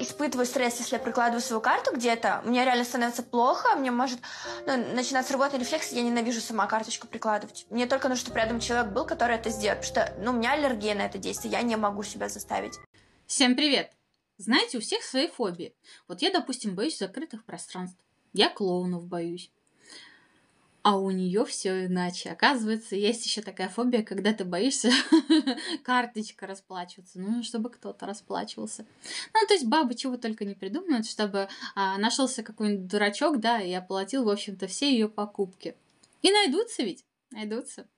испытываю стресс, если я прикладываю свою карту где-то. Мне реально становится плохо, мне может начинаться рвотный рефлекс, я ненавижу сама карточку прикладывать. Мне только нужно, чтобы рядом человек был, который это сделает, потому что у меня аллергия на это действие, я не могу себя заставить. Всем привет! Знаете, у всех свои фобии. Вот я, допустим, боюсь закрытых пространств. Я клоунов боюсь. А у нее все иначе. Оказывается, есть еще такая фобия, когда ты боишься карточка расплачиваться. Ну, чтобы кто-то расплачивался. Ну, то есть бабы чего только не придумают, чтобы нашелся какой-нибудь дурачок, да, и оплатил, в общем-то, все ее покупки. И найдутся ведь. Найдутся.